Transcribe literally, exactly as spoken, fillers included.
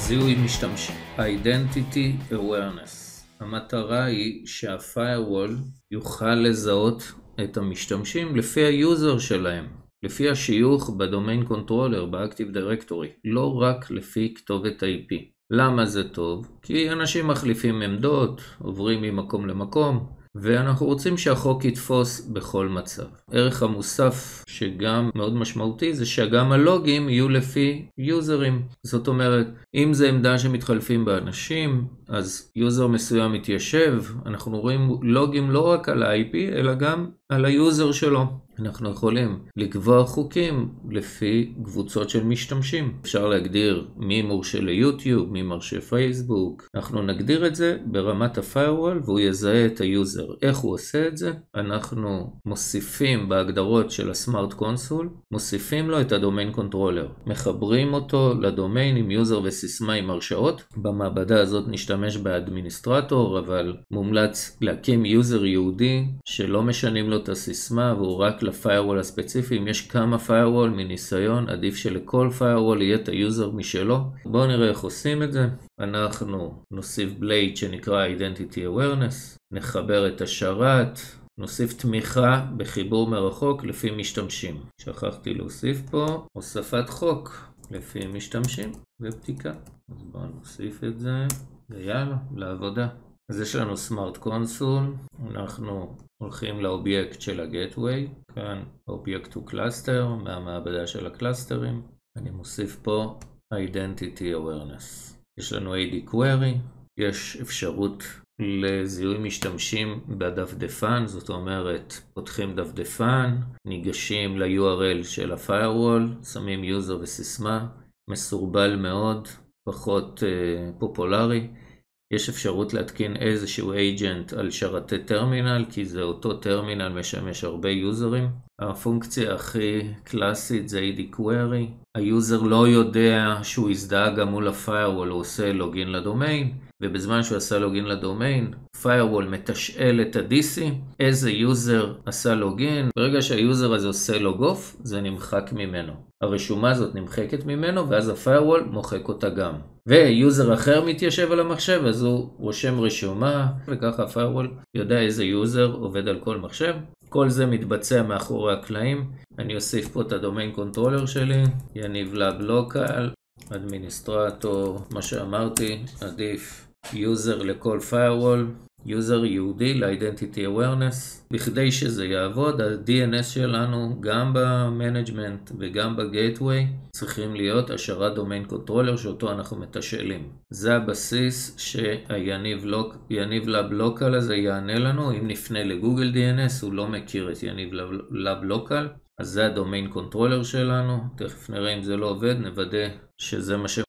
זיהוי משתמשים, Identity Awareness. המטרה היא שה-Firewall יוכל לזהות את המשתמשים לפי היוזר שלהם, לפי השיוך בדומיין קונטרולר, ב-Active Directory, לא רק לפי כתובת איי פי. למה זה טוב? כי אנשים מחליפים עמדות, עוברים ממקום למקום, ואנחנו רוצים שהחוק יתפוס בכל מצב. ערך המוסף שגם מאוד משמעותי זה שגם הלוגים יהיו לפי יוזרים. זאת אומרת, אם זה עמדה שמתחלפים באנשים, אז יוזר מסוים מתיישב, אנחנו רואים לוגים לא רק על ה-איי פי, אלא גם על היוזר שלו. אנחנו יכולים לקבוע חוקים לפי קבוצות של משתמשים. אפשר להגדיר מי מורשה ליוטיוב, מי מורשה פייסבוק. אנחנו נגדיר את זה ברמת ה-Firewall והוא יזהה את היוזר. איך הוא עושה את זה? אנחנו מוסיפים בהגדרות של הסמארט קונסול, מוסיפים לו את הדומיין קונטרולר. מחברים אותו לדומיין עם יוזר וסיסמה עם הרשאות. במעבדה הזאת נשתמש באדמיניסטרטור, אבל מומלץ להקים יוזר יהודי שלא משנים לו את הסיסמה והוא רק ל-Firewall הספציפי. אם יש כמה Firewall מניסיון, עדיף שלכל Firewall יהיה את היוזר משלו. בואו נראה איך עושים את זה. אנחנו נוסיף בלייד שנקרא Identity Awareness, נחבר את השרת, נוסיף תמיכה בחיבור מרחוק לפי משתמשים. שכחתי להוסיף פה הוספת חוק לפי משתמשים ובדיקה. אז בואו נוסיף את זה ויאללה, לעבודה. אז יש לנו סמארט קונסול, אנחנו הולכים לאובייקט של הגטווי, כאן אובייקט הוא קלאסטר, מהמעבדה של הקלאסטרים. אני מוסיף פה Identity Awareness. יש לנו איי די Query, יש אפשרות לזיהוי משתמשים בדפדפן, זאת אומרת, פותחים דפדפן, ניגשים ל-יו אר אל של ה-Firewall, שמים יוזר וסיסמה, מסורבל מאוד, פחות uh, פופולרי. יש אפשרות להתקין איזשהו agent על שרתי טרמינל, כי זה אותו טרמינל משמש הרבה יוזרים. הפונקציה הכי קלאסית זה איי די Query. היוזר לא יודע שהוא הזדהה גם מול ה-Firewall, הוא עושה לוגין לדומיין, ובזמן שהוא עשה לוגין לדומיין, Firewall מתשאל את ה-די סי, איזה יוזר עשה לוגין. ברגע שהיוזר הזה עושה לוג אוף, זה נמחק ממנו. הרשומה הזאת נמחקת ממנו, ואז ה-Firewall מוחק אותה גם. ויוזר אחר מתיישב על המחשב, אז הוא רושם רשומה, וככה ה-Firewall יודע איזה יוזר עובד על כל מחשב. כל זה מתבצע מאחורי הקלעים. אני אוסיף פה את הדומיין קונטרולר שלי, יניב לב לוקל, אדמיניסטרטור, מה שאמרתי, עדיף יוזר לכל Firewall, יוזר יהודי ל-Identity Awareness. בכדי שזה יעבוד, ה-די אן אס שלנו גם במנג'מנט וגם בגייטווי צריכים להיות השרת דומיין קונטרולר שאותו אנחנו מתשאלים. זה הבסיס שהיניב לב לוקל הזה יענה לנו. אם נפנה לגוגל די אן אס הוא לא מכיר את יניב לב לוקל, אז זה הדומיין קונטרולר שלנו. תכף נראה אם זה לא עובד, נוודא שזה מה ש...